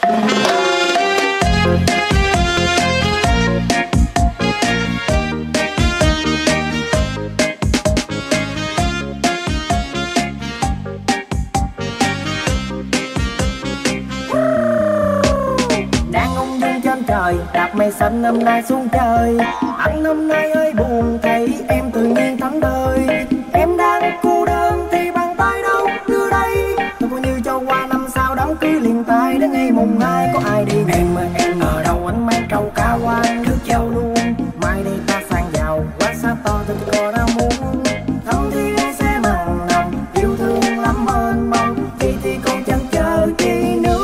Đạp mây xanh năm nay xuống chơi. Anh năm nay ơi buồn thấy em tự nhiên thắng đời. Em đang cô đơn thì bàn tay đâu đưa đây. Tôi coi như cho qua năm sau đám cưới liền tay. Đến ngày mùng 2 có ai đi em ở đâu anh mang trâu cá quan nước treo luôn. Mai đây ta sang giàu quá xa to tình cờ đã muốn. Thầm thì em sẽ mặn nồng yêu thương lắm mênh mông. Thì còn chẳng chờ chi nữa.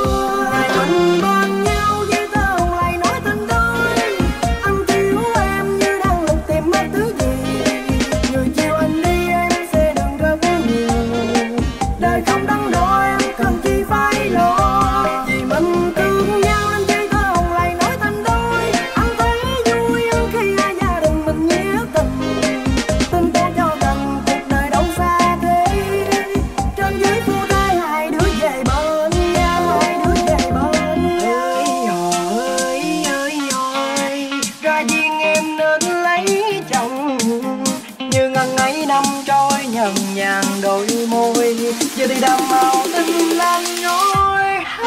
Nhàn đôi môi giờ thì đang màu tình lan nhói.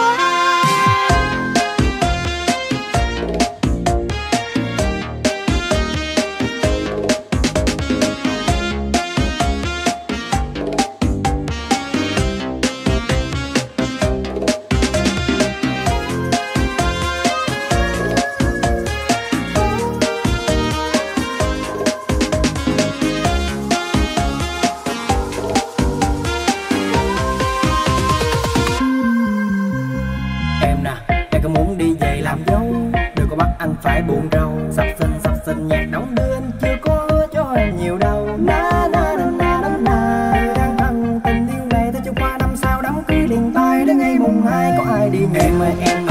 Anh phải buồn rầu sắp xinh nhạc đóng đưa anh chưa có hứa cho em nhiều đâu. Na na na na na na đang thân tình yêu này tôi cho qua năm sau đám cưới liền tay. Đến ngày mùng 2 có ai đi em ơi em